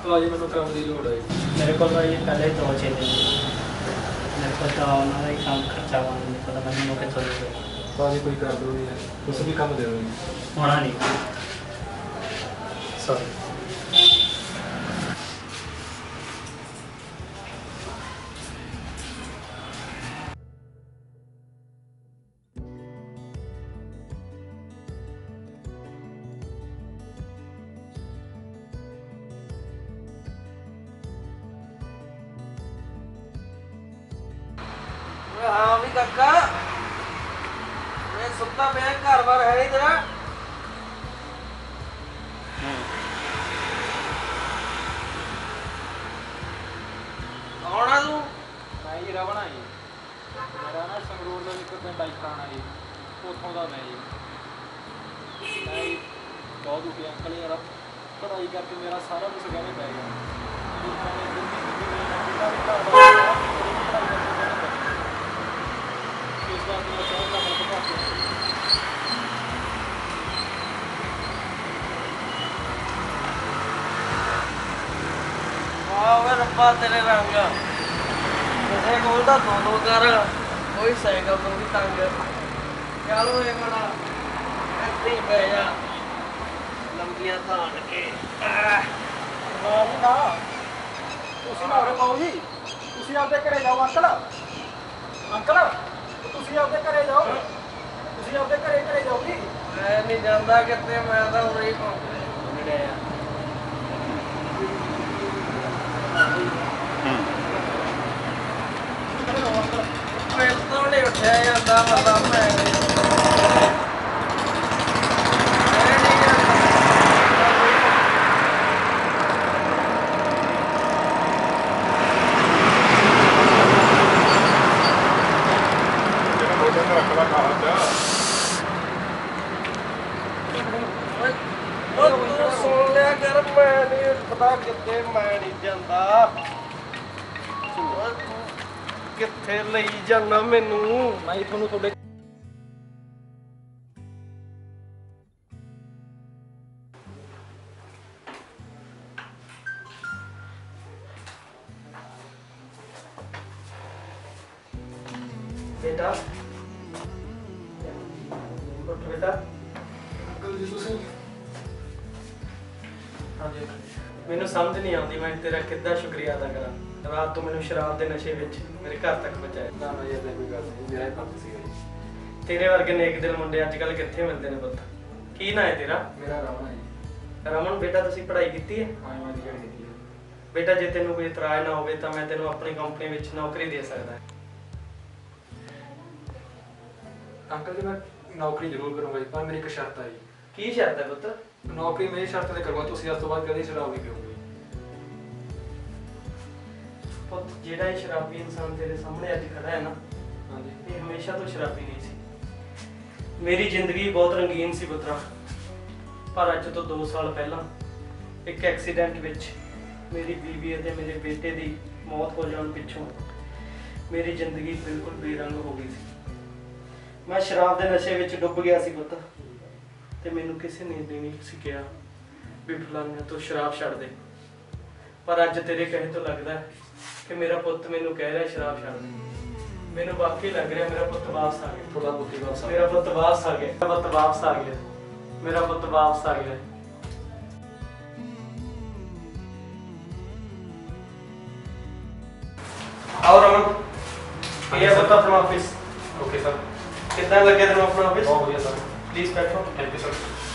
ਭਾਜੀ ਮੈਨੂੰ ਕੰਮ ਦੀ ਲੋੜ ਹੈ। ਮੇਰੇ ਕੋਲ ਭਾਈ ਪਹਿਲੇ 2-6 ਦਿਨ ਮੇਰੇ ਕੋਲ ਤਾਂ ਉਹਨਾਂ ਦਾ ਹੀ ਕੰਮ ਖਰਚਾ ਵਾ ਨਹੀਂ ਪਤਾ ਮੈਨੂੰ ਮੌਕੇ ਚੱਲੂਗਾ। ਭਾਜੀ ਕੋਈ ਕਰ ਦੋ ਯਾਰ, ਤੁਸੀਂ ਵੀ ਕੰਮ ਦੇ ਦਿਓ। ਹੋਣਾ ਨਹੀਂ ਸੌਰੀ। हाँ भी काका मैं सुता पे घर बार है नहीं तेरा कौन है तू मैं ही रवना जी, मेरा ना संगरूर का एक पिंड आई पुराना जी, उतों का मैं जी बहुत दुखी अंकल यार, पढ़ाई करके मेरा सारा कुछ गहने पै गया रब्बा तेरे रंग किसे कोल दा दो कर कोई साइकिल तो भी तंग चलो ये बड़ा ऐसे ही पै जा लंबियां धान के ना ਤੁਸੀਂ ਨਾ ਉਰੇ ਪਾਓ ਜੀ, ਤੁਸੀਂ ਆਪਦੇ ਘਰੇ ਜਾਓ। ਅੰਕਲ ਅੰਕਲ ਤੁਸੀਂ ਆਪਦੇ ਘਰੇ ਜਾਓ, ਤੁਸੀਂ ਆਪਦੇ ਘਰੇ ਜਾਓ ਜੀ। मैं नहीं जाता कितने मैं तो उरे ही पहुंचे मैं तो नहीं उठा जाता मतलब मैं किथे ले जाना मैनू ਮੈਂ ਤੁਹਾਨੂੰ ਤੁਹਾਡੇ बेटा बेटा ਅੰਕਲ ਜੀ ਤੁਸੀਂ हाँ जी मैनू समझ नहीं आती मैं तेरा कितना शुक्रिया अदा करा। रात तो मैनू शराब के नशे में मेरे घर तक पहुँचाया। ਨਾ ਨਾ ਇਹ ਕੋਈ ਗੱਲ ਨਹੀਂ, ਮੇਰਾ ਹੀ ਕੰਮ ਸੀਗਾ ਜੀ। तेरे वर्गे नेक दिल मुंडे अजकल कित्थे मिलते ने पुत्त। की ना है तेरा? ਮੇਰਾ ਰਵਣਾ ਜੀ। रमन बेटा तुसीं पढ़ाई कीती है? ਹਾਂ ਮੈਂ ਦੀ ਕੀਤੀ ਹੈ। बेटा जे तेनू कोई इतराज ना होवे तां मैं तेनू अपनी कंपनी विच नौकरी दे सकदा। अंकल जी मैं नौकरी जरूर करूंगा जी, पर मेरी एक शर्त है जी। की शर्त है पुत्त? नौकरी मेरी शर्त ते करूंगा, तुसीं आज तो बाद कभी शराब नहीं पीओगे। पुत्त जेड़ा ये शराबी इंसान तेरे सामने अज खड़ा है ना, हाँ जी ये हमेशा तो शराबी नहीं सी। मेरी जिंदगी बहुत रंगीन सी पुत्रा, पर अज तो 2 साल पहला एक एक्सीडेंट विच मेरी बीवी ते मेरे बेटे दी मौत हो जाने पिछों मेरी जिंदगी बिल्कुल बेरंग हो गई सी। मैं शराब के नशे विच डुब गया सी पुत्त, ते मैनू किसी ने नहीं सी कहा भी फलाने तो शराब छड्ड दे। पर अज तेरे कहे तो लगता है कि मेरा पुत्त मैनू कह रहा शराब छड्ड दे। मैनू वाकई लग रहा मेरा पुत्त वापस आ गया। थोड़ा बुद्धि वापस मेरा पुत्त वापस आ गया, मेरा पुत्त वापस आ गया, मेरा पुत्त वापस आ गया। आओ रमन, ये पुत्त अपना ऑफिस। Okay sir. कितना लगे तेन अपना ऑफिस? बहुत बढ़िया सर। प्लीज बैठो। Thank you sir.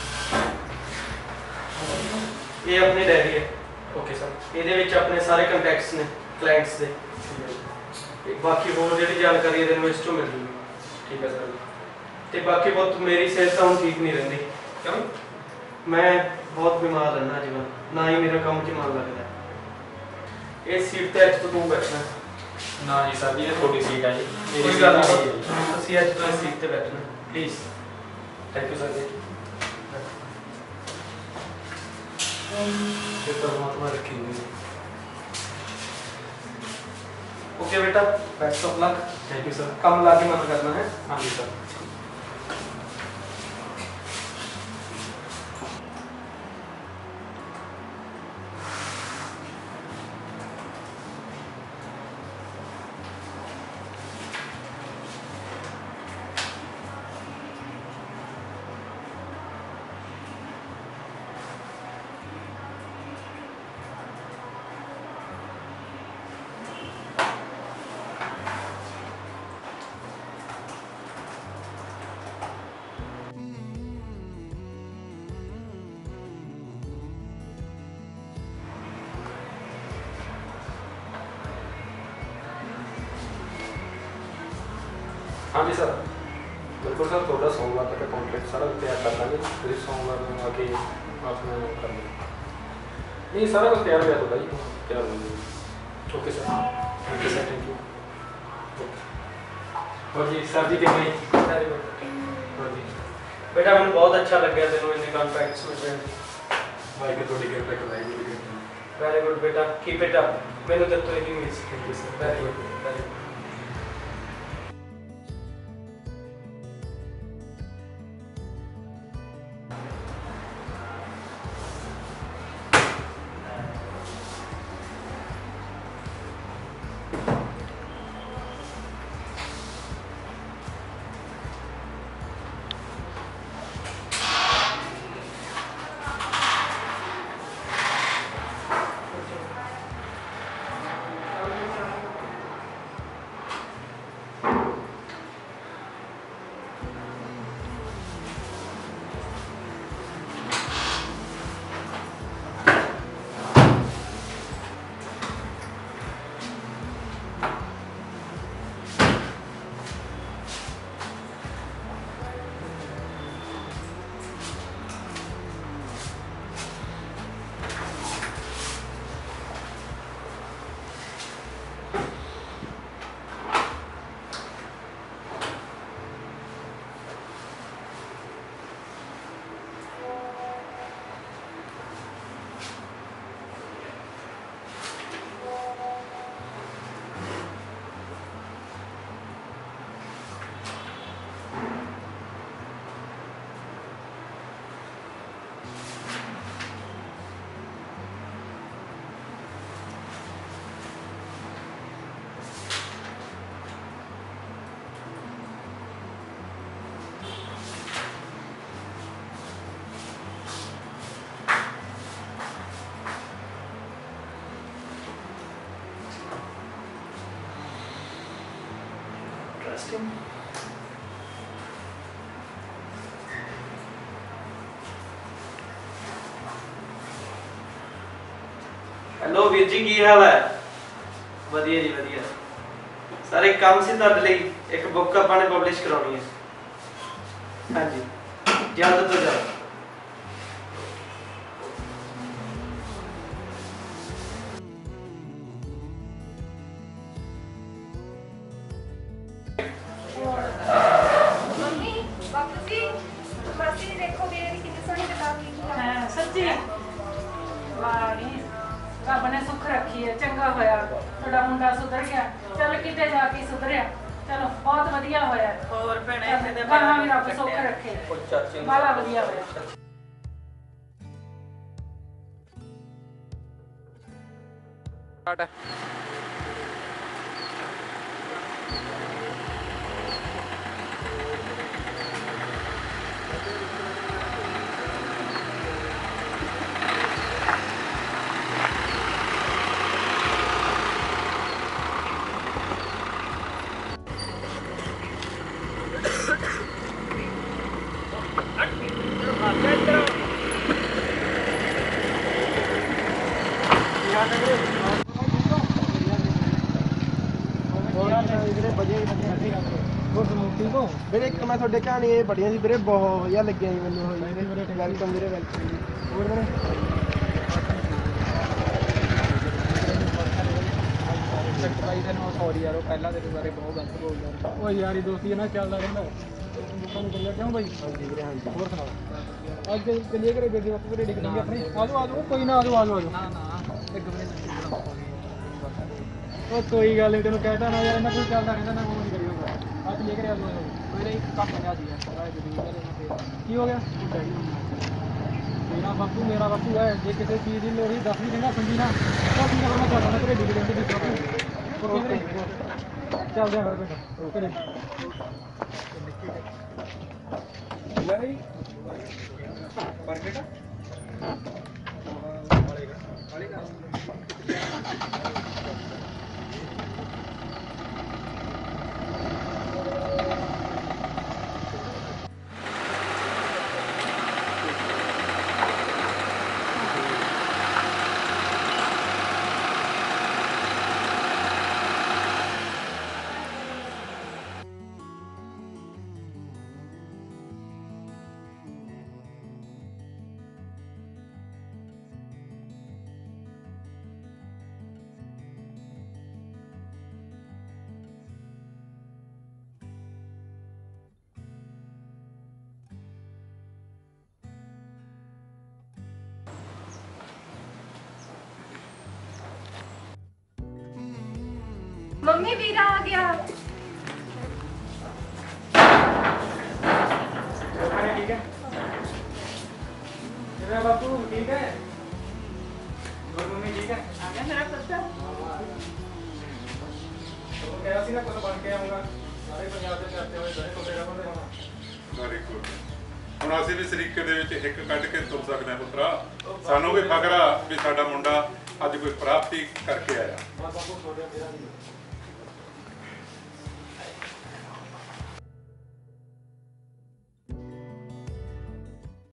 ये अपनी डायरी है। Okay sir. ये अपने सारे कंटैक्ट्स ने क्लाइंट्स के, बाकी होर जी जानकारी इस चों मिल जूगी। ठीक है सर। तो बाकी बहुत मेरी सेहत तो ठीक नहीं रही। क्यों? मैं बहुत बीमार रहना अजकल, ना ही मेरा काम च मन लगता है। इस सीट पर अच तो तू बैठना। ना जी सर जी, ये थोड़ी सीट है जी। कोई गल नहीं, तुसीं अच तो इस सीट पर बैठना प्लीज। थैंक यू सर जी। ये परमात्मा रखी हुई। ओके बेटा, best of luck. Thank you sir. काम ला के मत करना है। हाँ जी सर। हाँ जी सर, बिल्कुल सर, थोड़ा सोमवार तक कॉन्ट्रैक्ट सारा तैयार कर लेंगे, फिर सोमवार में आके आपने कर लेंगे। नहीं सारा कुछ तैयार हो गया थोड़ा जी, तैयार हो गया। Okay sir, thank you. और जी सर जी कितने वेरी गुड। और जी बेटा मैंने बहुत अच्छा लगे तेन इन्ने कॉन्ट्रैक्ट्स मिल भाई की थोड़ी किरपा कराई। वेरी गुड बेटा, कीप इट अप। मैंने तेरे तो यही उम्मीद thank you sir, very good very good. Interesting. Hello वीर जी, की हाल है? वधिया जी वधिया। सर एक काम से ਤੁਹਾਡੇ ਲਈ एक बुक ਆਪਾਂ ने पब्लिश करानी है। हाँ जी, जल्द तो जल्द। रब ने सुख रखी है, चंगा होया थोड़ा मुंडा सुधर गया। चल किते जाके सुधरिया, चलो बहुत वधिया होया। और भैणे इत्थे ते गਾਹਾਂ भी रब सुख रखे, बड़ा वधिया होया। ਵੀਰੇ ਇੱਕ ਮੈਂ ਤੁਹਾਡੇ ਕਹਾਣੀ ਇਹ ਪੜ੍ਹੀਆਂ ਸੀ ਵੀਰੇ, ਬਹੁਤ ਵਧੀਆ ਲੱਗਿਆ ਜੀ ਮੈਨੂੰ। ਵੈਲਕਮ ਵੀਰੇ, ਵੈਲਕਮ ਜੀ। ਹੋਰ ਵੀਰੇ ਭਾਈ ਤੈਨੂੰ ਸੌਰੀ ਯਾਰ, ਉਹ ਪਹਿਲਾਂ ਤੇਰੇ ਬਾਰੇ ਬਹੁਤ ਗਲਤ ਬੋਲਦਾ। ਉਹ ਯਾਰੀ ਦੋਸਤੀ ਹੈ ਨਾ, ਚੱਲਦਾ ਰਹਿੰਦਾ ਲੋਕਾਂ ਨੂੰ ਕਰੀਆ ਕਿਉਂ ਬਾਈ? ਹਾਂਜੀ ਵੀਰੇ ਹਾਂਜੀ। ਹੋਰ ਸੁਣਾਓ, ਅੱਜ ਚੱਲੀਏ ਘਰੇ ਗੱਡੀ ਵਾਪਸ ਘਰੇ ਡਿੱਗ ਜਾਈਏ ਆਪਣੇ। ਆਜੋ ਆਜੋ, ਕੋਈ ਨਾ, ਆਜੋ ਆਜੋ ਆਜੋ। ਨਾ ਨਾ ਇੱਕ ਮਿੰਟ, ਉਹ ਕੋਈ ਗੱਲ ਨਹੀਂ, ਤੈਨੂੰ ਕਹਿਤਾ ਨਾ ਯਾਰ, ਇਹਨਾਂ ਕੋਈ ਚੱਲਦਾ ਰਹਿੰਦਾ ਨਾ, ਉਹ ਨਹੀਂ ਕਰੀਦਾ। ਅੱਜ ਲੈ ਕੇ ਆਜੋ ਆਜੋ। ਮੇਰੇ ਇੱਕ ਕੰਮ ਪਿਆ ਸੀ ਯਾਰ, ਕੀ ਹੋ ਗਿਆ? ਮੇਰਾ ਬਾਪੂ ਹੈ, ਜੇ ਕਿਸੇ ਚੀਜ਼ ਦੀ ਲੋੜ ਹੀ ਦੱਸ ਵੀ ਦੇਣਾ ਸੰਜੀ ਨਾ, ਉਹ ਕੀ ਕਰਨਾ ਚਾਹੁੰਦਾ ਘਰੇ ਡਿੱਗ ਜਾਂਦੇ ਵਿੱਚ ਬਾਪੂ। ਓਕੇ ਵੀਰੇ, ਚੱਲਦੇ ਆ ਫਿਰ ਬੇਟਾ। ਓਕੇ ਲੈ ਬਈ ਪਰ ਬੇਟਾ ਵਾਲੇ ਮੰਮੀ ਵੀਰਾ ਆ ਗਿਆ। ठीक है बापू ठीक है और मम्मी ठीक है ਆ ਗਿਆ ਮੇਰਾ ਪੁੱਤ। तो कह सी ना कुछ बन के आऊंगा सारे पंजाब ਦੇ ਕਰਤੇ ਹੋਏ ਸਾਰੇ ਕੋਲੇ ਰਹਿੰਦੇ ਹੋਣਾ। Very good. ਹੁਣ ਅਸੀਂ ਵੀ ਸਰੀਕੇ ਦੇ ਵਿੱਚ ਇੱਕ ਕੱਢ ਕੇ ਤੁਰ ਸਕਦੇ ਹਾਂ ਪੁੱਤਰਾ। ਸਾਨੂੰ ਵੀ ਫਖਰ ਆ ਵੀ ਸਾਡਾ ਮੁੰਡਾ ਅੱਜ ਕੋਈ ਪ੍ਰਾਪਤੀ ਕਰਕੇ ਆਇਆ। ਬਾਪੂ ਛੋੜਿਆ ਤੇਰਾ ਨਹੀਂ